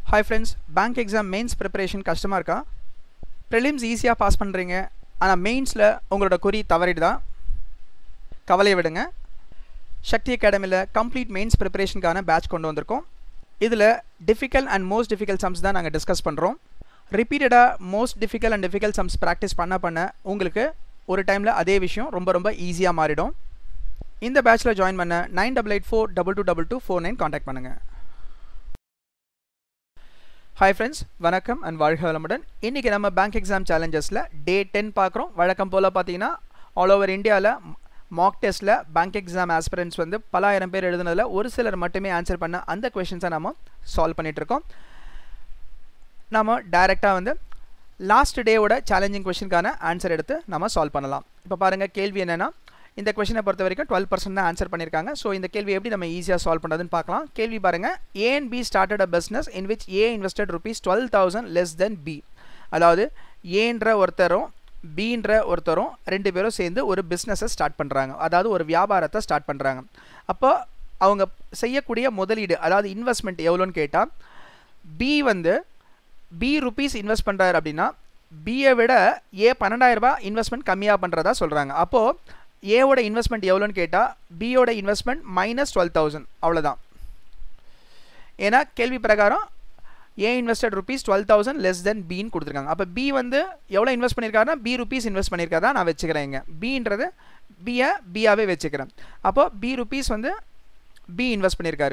Hi friends, bank exam mains preparation கஷ்டமா இருக்கா? Prelims ஈஸியா பாஸ் பண்றீங்க. ஆனா மெயின்ஸ்ல உங்களோட குறி தவறிடுதா? கவலையை விடுங்க. சக்தி அகாடமில கம்ப்ளீட் மெயின்ஸ் ப்ரிப்பரேஷனுக்கான பேட்ச் கொண்டு வந்திருக்கோம். இதுல difficult and most difficult sums தான் நாங்க டிஸ்கஸ் பண்றோம். ரிப்பீட்டடா most difficult and difficult sums practice பண்ண உங்களுக்கு ஒரு டைம்ல அதே விஷயம் ரொம்ப ஈஸியா மாறிடும். இந்த பேட்ச்ல ஜாயின் பண்ண 9884222249 கான்டாக்ட் பண்ணுங்க. Hi friends, வணக்கம் and வாழ்க வளமுடன். இன்னைக்கு நம்ம பேங்க் எக்ஸாம் சேலஞ்சஸ்ல டே 10 பார்க்குறோம். வழக்கம் போல பார்த்தீங்கன்னா ஆல் ஓவர் இந்தியாவில் மாக் டெஸ்ட்டில் பேங்க் எக்ஸாம் ஆஸ்பிரன்ட்ஸ் வந்து பல ஆயிரம் பேர் எழுதுனதில் ஒரு சிலர் மட்டுமே ஆன்சர் பண்ண அந்த கொஷின்ஸை நம்ம சால்வ் பண்ணிகிட்ருக்கோம். நம்ம டைரெக்டாக வந்து லாஸ்ட் டேவோட சேலஞ்சிங் கொஷினுக்கான ஆன்சர் எடுத்து நம்ம சால்வ் பண்ணலாம். இப்போ பாருங்கள், கேள்வி என்னென்னா இந்த கொஷினை பொறுத்த வரைக்கும் 12% தான் ஆன்சர் பண்ணியிருக்காங்க. ஸோ இந்த கேள்வி எப்படி நம்ம ஈஸியாக சால்வ் பண்ணுறதுன்னு பார்க்கலாம். கேள்வி பாருங்கள், A and B started a business in which A invested ₹12,000 less than B. அதாவது ஏன்ற ஒருத்தரும் பீன்ற ஒருத்தரும் ரெண்டு பேரும் சேர்ந்து ஒரு பிஸ்னஸை ஸ்டார்ட் பண்ணுறாங்க, அதாவது ஒரு வியாபாரத்தை ஸ்டார்ட் பண்ணுறாங்க. அப்போ அவங்க செய்யக்கூடிய முதலீடு, அதாவது இன்வெஸ்ட்மெண்ட் எவ்வளோன்னு கேட்டால் B வந்து ₹B இன்வெஸ்ட் பண்ணுறாரு அப்படின்னா பியை விட A ₹12,000 இன்வெஸ்ட்மெண்ட் கம்மியாக பண்ணுறதா சொல்கிறாங்க. அப்போது ஏவோட இன்வெஸ்ட்மெண்ட் எவ்வளோன்னு கேட்டால் பியோட இன்வெஸ்ட்மெண்ட் -12,000, அவ்வளோதான். ஏன்னா கேள்வி பிரகாரம் ஏ இன்வெஸ்டட் ₹12,000 லெஸ் தென் பின்னு கொடுத்துருக்காங்க. அப்போ பி வந்து எவ்வளோ இன்வெஸ்ட் பண்ணியிருக்காருன்னா B இன்வெஸ்ட் பண்ணியிருக்காரா நான் வச்சுக்கிறேன். இங்கே பின்றது பியாவே வச்சுக்கிறேன். அப்போது B வந்து பி இன்வெஸ்ட் பண்ணியிருக்காரு,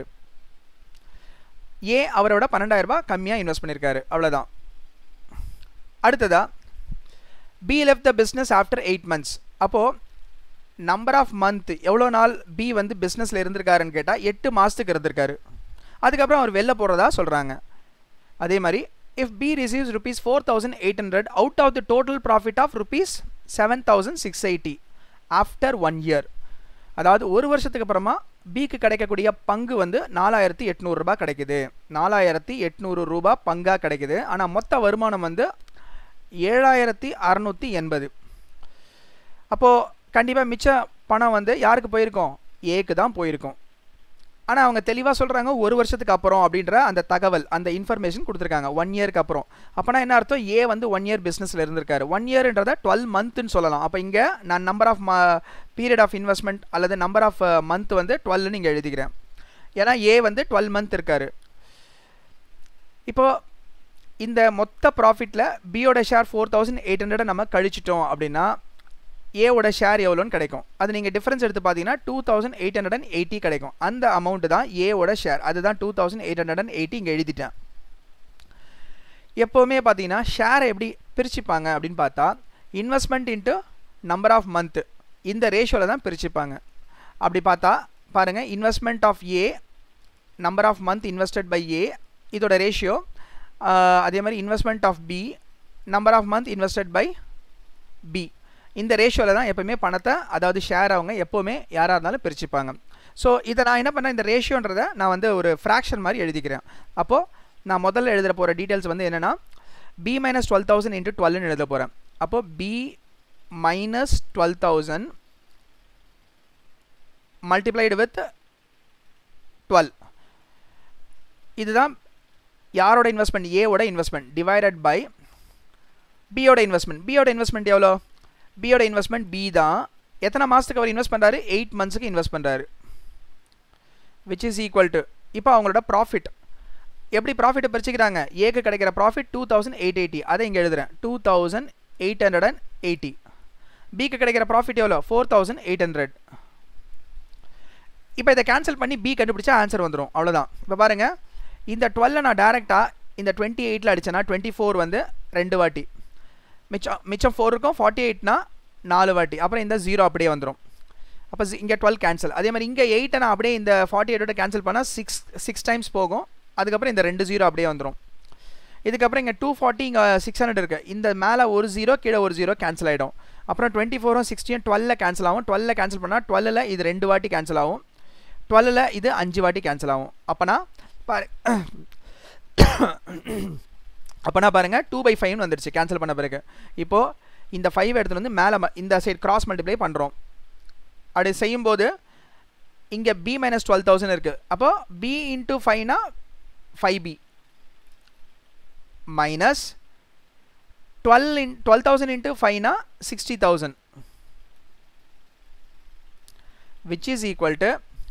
ஏ அவரோட ₹12,000 கம்மியாக இன்வெஸ்ட் பண்ணியிருக்காரு, அவ்வளோதான். அடுத்ததா B left the business after 8 months. அப்போது நம்பர் ஆஃப் மந்த் எவ்வளோ நாள் பி வந்து பிஸ்னஸில் இருந்திருக்காருன்னு கேட்டால் 8 மாதத்துக்கு இருந்திருக்காரு. அதுக்கப்புறம் அவர் வெளில போகிறதா சொல்கிறாங்க. அதே மாதிரி if B receives ₹4,800 out of the total profit of ₹7,680 after 1 year. அதாவது ஒரு வருஷத்துக்கு அப்புறமா பிக்கு கிடைக்கக்கூடிய பங்கு வந்து ₹4,800 கிடைக்குது. ₹4,800 பங்காக கிடைக்குது. ஆனால் மொத்த வருமானம் வந்து ₹7,680. அப்போது கண்டிப்பாக மிச்ச பணம் வந்து யாருக்கு போயிருக்கோம்? ஏக்கு தான் போயிருக்கும். ஆனால் அவங்க தெளிவாக சொல்கிறாங்க ஒரு வருஷத்துக்கு அப்புறம் அப்படின்ற அந்த தகவல், அந்த இன்ஃபர்மேஷன் கொடுத்துருக்காங்க 1 yearக்கு அப்புறம். அப்போனா என்ன அர்த்தம்? ஏ வந்து 1 year பிஸ்னஸில் இருந்திருக்காரு. 1 yearன்றதை 12 monthன்னு சொல்லலாம். அப்போ இங்கே நான் number of period of investment அல்லது நம்பர் ஆஃப் மந்த் வந்து 12ன்னு இங்கே எழுதிக்கிறேன். ஏன்னா ஏ வந்து 12 month இருக்காரு. இப்போது இந்த மொத்த ப்ராஃபிட்டில் பியோட ஷேர் 4,800 நம்ம கழிச்சிட்டோம் அப்படின்னா ஏவோட ஷேர் எவ்வளோன்னு கிடைக்கும். அது நீங்கள் டிஃப்ரென்ஸ் எடுத்து பார்த்தீங்கன்னா 2,880 கிடைக்கும். அந்த அமௌண்ட்டு தான் ஏவோட ஷேர், அதுதான் 2,880 இங்கே எழுதிட்டேன். எப்போவுமே பார்த்தீங்கன்னா ஷேரை எப்படி பிரிச்சுப்பாங்க அப்படின்னு பார்த்தா இன்வெஸ்ட்மெண்ட் இன்ட்டு நம்பர் ஆஃப் மந்த்து, இந்த ரேஷியோவில் தான் பிரிச்சுப்பாங்க. அப்படி பார்த்தா பாருங்கள், investment of A number of month invested by A, இதோட ரேஷியோ. அதே மாதிரி investment of B number of month invested by B, இந்த ரேஷியோவில் தான் எப்போவுமே பணத்தை, அதாவது ஷேர் அவங்க எப்போவுமே யாராக இருந்தாலும் பிரிச்சுப்பாங்க. ஸோ இதை நான் என்ன பண்ணேன், இந்த ரேஷியோன்றதை நான் வந்து ஒரு ஃப்ராக்ஷன் மாதிரி எழுதிக்கிறேன். அப்போது நான் முதல்ல எழுத போகிற டீட்டெயில்ஸ் வந்து என்னென்னா B - 12,000 × 12ன்னு எழுத போகிறேன். அப்போது B - 12,000 மல்டிப்ளைடு வித் 12. இதுதான் யாரோட இன்வெஸ்ட்மெண்ட்? ஏவோட இன்வெஸ்ட்மெண்ட் டிவைடட் பை பியோட இன்வெஸ்ட்மெண்ட். பியோட இன்வெஸ்ட்மெண்ட் எவ்வளோ? பியோட இன்வெஸ்ட்மெண்ட் பி தான். எத்தனை மாதத்துக்கு அவர் இன்வெஸ்ட் பண்ணுறாரு? 8 monthsக்கு இன்வெஸ்ட் பண்ணுறாரு, விச் இஸ் ஈக்குவல் டு இப்போ அவங்களோட ப்ராஃபிட். எப்படி ப்ராஃபிட்டை பிரிச்சுக்கிறாங்க? ஏக்கு கிடைக்கிற ப்ராஃபிட் 2,880, அதை இங்கே எழுதுகிறேன் 2,880. பிக்கு கிடைக்கிற ப்ராஃபிட் எவ்வளோ? 4,800. இப்போ இதை கேன்சல் பண்ணி பி கண்டுபிடிச்சா ஆன்சர் வந்துடும், அவ்வளோதான். இப்போ பாருங்கள், இந்த 12 நான் டேரெக்டாக இந்த 28ல் அடித்தேன்னா 24 வந்து 2 வாட்டி, மிச்சம் 4 இருக்கும். 48னா 4 வாட்டி, அப்புறம் இந்த 0 அப்படியே வந்துடும். அப்போ இங்கே 12 கேன்சல். அதே மாதிரி இங்கே 8 நான் அப்படியே இந்த 48ஓட கேன்சல் பண்ணால் 6 times போகும். அதுக்கப்புறம் இந்த 2 0 அப்படியே வந்துடும். இதுக்கப்புறம் இங்கே 240, இங்கே 600 இருக்குது. இந்த மேலே ஒரு 0 கீழே ஒரு 0 கேன்சல் ஆகிடும். அப்புறம் 24ம் 60ம் 12ல் கேன்சல் ஆகும். 12ல் கேன்சல் பண்ணால் 12ல் இது 2 வாட்டி கேன்சல் ஆகும். 12ல் இது 5 வாட்டி கேன்சல் ஆகும். அப்போனா பாருங்கள் 2/5 வந்துடுச்சு கேன்சல் பண்ண பிறகு. இப்போது இந்த 5 எடுத்துகிட்டு வந்து மேலே இந்த சைடு கிராஸ் மல்டிப்ளை பண்ணுறோம். அப்படி செய்யும்போது இங்கே B - 12,000 இருக்குது. அப்போது B × 5னா 5B. minus 12,000 into 5 na 60,000, which is equal to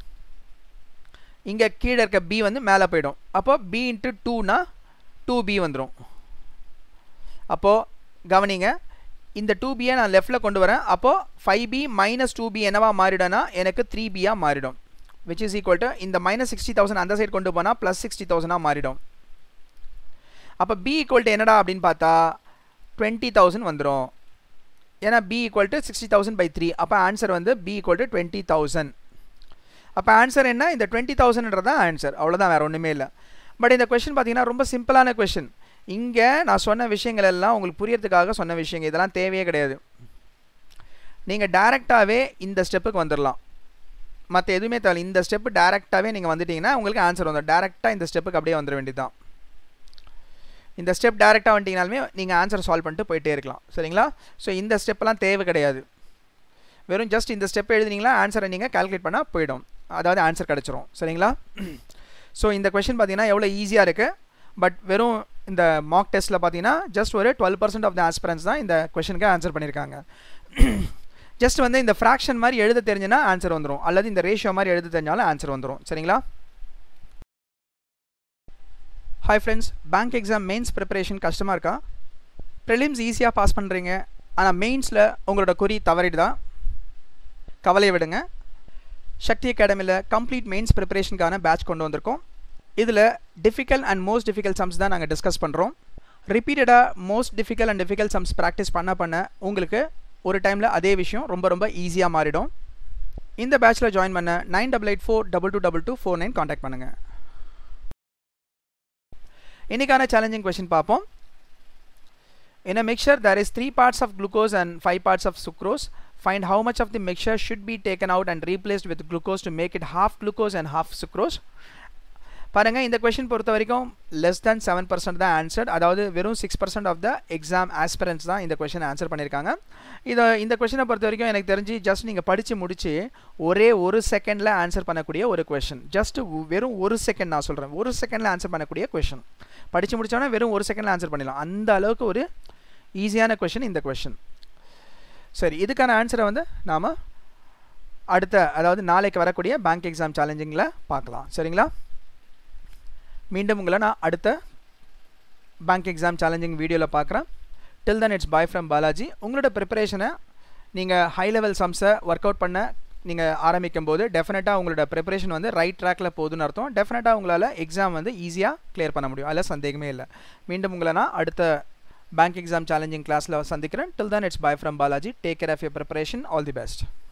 இங்க கீழ இருக்க b வந்து மேல போய்டும். அப்போ b into 2 னா 2b வந்துரும். அப்போ கவனிங்க, இந்த 2b நான் லெஃப்ட்ல கொண்டு வரேன். அப்போ 5b minus 2b என்னவா மாறிடும்னா எனக்கு 3b ஆ மாறிடும், which is equal to இந்த minus 60,000 அந்த சைடு கொண்டு போனா plus 60,000 ஆ மாறிடும். அப்ப b equal to என்னடா அப்படினு பார்த்தா 20,000 வந்துரும். ஏனா b equal to 60,000 by 3. அப்ப ஆன்சர் வந்து b equal to 20,000. அப்ப ஆன்சர் என்ன? இந்த 20,000ன்றது தான் ஆன்சர். அவ்வளவுதான், வேற ஒண்ணுமே இல்ல. பட் இந்த क्वेश्चन பாத்தீங்கன்னா ரொம்ப சிம்பிளான क्वेश्चन. இங்க நான் சொன்ன விஷயங்கள் எல்லாம் உங்களுக்கு புரியறதுக்காக சொன்ன விஷயங்கள், இதெல்லாம் தேவையே கிடையாது. நீங்க டைரக்டாவே இந்த ஸ்டெப்புக்கு வந்துறலாம். மத்த எதுவுமே தேவை. இந்த ஸ்டெப் டைரக்டாவே நீங்க வந்துட்டீங்கன்னா உங்களுக்கு ஆன்சர் வந்துரும். டைரக்டா இந்த ஸ்டெப்புக்கு அப்படியே வந்துர வேண்டியதுதான். இந்த ஸ்டெப் டைரக்டா வந்துட்டீங்கனாலுமே நீங்க ஆன்சர் சால்வ் பண்ணிட்டு போயிட்டே இருக்கலாம். சரிங்களா? சோ இந்த ஸ்டெப்லாம் தேவை கிடையாது. வெறும் ஜஸ்ட் இந்த ஸ்டெப் எழுதினீங்களா ஆன்சரை நீங்க கால்குலேட் பண்ணா போய்டும். அதாவது ஆன்சர் கிடைச்சிரும். சரிங்களா? சோ இந்த क्वेश्चन பாத்தீங்கன்னா எவ்வளவு ஈஸியா இருக்கு. பட் வெறும் இந்த மாக் டெஸ்ட்ல பாத்தீங்கன்னா ஜஸ்ட் ஒரு 12% ஆஃப் தி ஆஸ்பிரண்ட்ஸ் தான் இந்த क्वेश्चनக்கு ஆன்சர் பண்ணிருக்காங்க. ஜஸ்ட் வந்து இந்த ஃபிராக்ஷன் மாதிரி எழுத தெரிஞ்சனா ஆன்சர் வந்துரும், அல்லது இந்த ரேஷியோ மாதிரி எழுத தெரிஞ்சாலும் ஆன்சர் வந்துரும். சரிங்களா? Hi friends, bank exam mains preparation கஷ்டமா இருக்கா? ப்ரிலிம்ஸ் ஈஸியா பாஸ் பண்றீங்க, ஆனா மெயின்ஸ்ல உங்களோட குறி தவறிடுதா? கவலை விடுங்க. சக்தி அகாடமில கம்ப்ளீட் மெயின்ஸ் ப்ரிப்பரேஷனுக்கான பேட்ச் கொண்டு வந்திருக்கோம். இதுல difficult and most difficult sums தான் நாங்க டிஸ்கஸ் பண்றோம். ரிப்பீட்டடா most difficult and difficult sums practice பண்ண உங்களுக்கு ஒரு டைம்ல அதே விஷயம் ரொம்ப ரொம்ப ஈஸியா மாறிடும். இந்த பேட்ச்ல ஜாயின் பண்ண 9884222249 கான்டாக்ட் பண்ணுங்க. இன்னைக்கான சேலஞ்சிங் क्वेश्चन பார்ப்போம். In a mixture there is 3 parts of glucose and 5 parts of sucrose. Find how much of the mixture should be taken out and replaced with glucose to make it half glucose and half sucrose. பாருங்க, இந்த question பொறுத்த வரைக்கும் less than 7% தான் answer. அதாவது வெறும் 6% of the exam aspirants தான் இந்த question answer பண்ணிருக்காங்க. இந்த क्वेश्चனை பொறுத்த வரைக்கும் எனக்கு தெரிஞ்சு ஜஸ்ட் நீங்க படிச்சு முடிச்சு ஒரே ஒரு செகண்ட்ல ஆன்சர் பண்ணக்கூடிய ஒரு क्वेश्चन. ஜஸ்ட் வெறும் ஒரு செகண்ட், நான் சொல்றேன், ஒரு செகண்ட்ல ஆன்சர் பண்ணக்கூடிய क्वेश्चन. படிச்சு முடிச்சவனே வெறும் ஒரு செகண்ட்ல ஆன்சர் பண்ணிடலாம். அந்த அளவுக்கு ஒரு ஈஸியான क्वेश्चन இந்த क्वेश्चन. சரி, இதுக்கான ஆன்சரை வந்து நாம அடுத்த, அதாவது நாளைக்கு வரக்கூடிய பேங்க் எக்ஸாம் சேலஞ்சிங்ல பார்க்கலாம். சரிங்களா? மீண்டும் உங்களை நான் அடுத்த பேங்க் எக்ஸாம் சேலஞ்சிங் வீடியோல பார்க்குறேன். Till then it's bye from Balaji. உங்களோட ப்ரிப்பரேஷனை நீங்கள் ஹை லெவல் சம்ஸை ஒர்க் அவுட் பண்ண நீங்கள் ஆரம்பிக்கும் போது டெஃபினட்டாக உங்களோட ப்ரிப்பரேஷன் வந்து ரைட் ட்ராக்ல போகுதுன்னு அர்த்தம். டெஃபினட்டாக உங்களால் எக்ஸாம் வந்து ஈஸியாக கிளியர் பண்ண முடியும். அதில் சந்தேகமே இல்லை. மீண்டும் உங்களை நான் அடுத்த பேங்க் எக்ஸாம் சேலஞ்சிங் கிளாஸில் சந்திக்கிறேன். Till then it's bye from Balaji. Take care of your preparation. All the best.